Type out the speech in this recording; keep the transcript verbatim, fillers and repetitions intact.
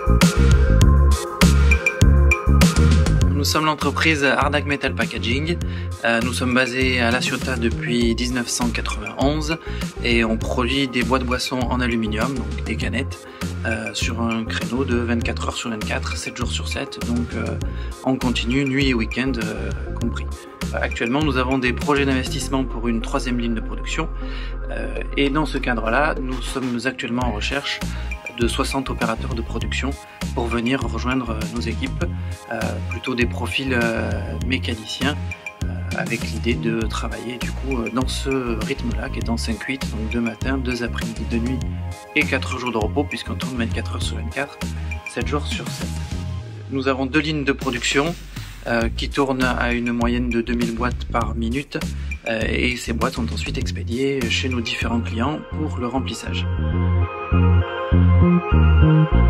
Nous sommes l'entreprise Ardac Metal Packaging. Euh, nous sommes basés à La Ciotat depuis mille neuf cent quatre-vingt-onze et on produit des boîtes boissons en aluminium, donc des canettes, euh, sur un créneau de vingt-quatre heures sur vingt-quatre, sept jours sur sept, donc euh, en continu, nuit et week-end euh, compris. Actuellement, nous avons des projets d'investissement pour une troisième ligne de production euh, et dans ce cadre-là, nous sommes actuellement en recherche de soixante opérateurs de production pour venir rejoindre nos équipes, euh, plutôt des profils euh, mécaniciens, euh, avec l'idée de travailler du coup dans ce rythme-là qui est en cinq huit, donc deux matins, deux après-midi, deux nuits et quatre jours de repos puisqu'on tourne vingt-quatre heures sur vingt-quatre, sept jours sur sept. Nous avons deux lignes de production euh, qui tournent à une moyenne de deux mille boîtes par minute euh, et ces boîtes sont ensuite expédiées chez nos différents clients pour le remplissage. Thank you.